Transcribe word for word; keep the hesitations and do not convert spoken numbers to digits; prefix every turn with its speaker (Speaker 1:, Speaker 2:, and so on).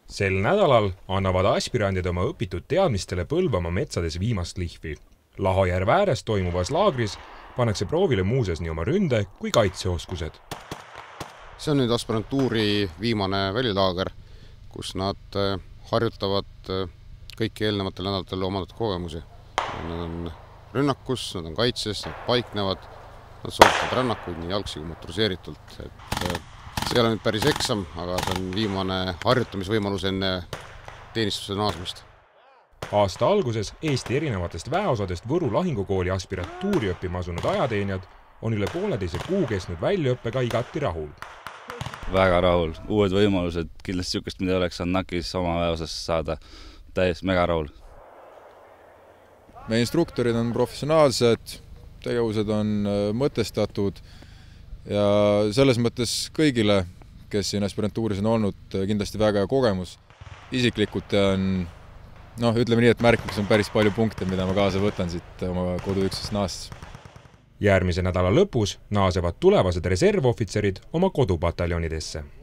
Speaker 1: Sel nädalal annavad aspirandid oma õpitud teadmistele Põlvamaa metsades viimast lihvi. Lahojärve ääres toimuvas laagris pannakse proovile muuseas nii oma ründe kui kaitseoskused.
Speaker 2: See on nüüd aspirantuuri viimane välilaager, kus nad harjutavad kõiki eelnevatel nädalatel omandatud kogemusi. Nad on rünnakus, nad on kaitses, nad paiknevad, nad sooritavad rännakuid nii jalgsi kui motoriseeritult. Et see ei ole nüüd päris eksam, aga see on viimane harjutamisvõimalus enne teenistuse naasmist.
Speaker 1: Aasta alguses Eesti erinevatest väeosadest Võru lahingukooli aspirantuuri õppima asunud ajateenijad on üle pooleteise kuu kestnud väljaõppega igati rahul.
Speaker 3: Väga rahul. Uued võimalused, kindlasti sükest, mida oleks saanud nakis oma väeosas saada. Täiesti mega rahul.
Speaker 4: Meie instruktorid on professionaalsed, tegevused on mõtestatud ja selles mõttes kõigile, kes siin aspirantuuris on olnud, kindlasti väga hea kogemus. Isiklikult on, noh, ütleme nii, et märkimiseks on päris palju punkte, mida ma kaasa võtan siit oma koduüksest naastes.
Speaker 1: Järgmise nädala lõpus naasevad tulevased reservohvitserid oma kodupataljonidesse.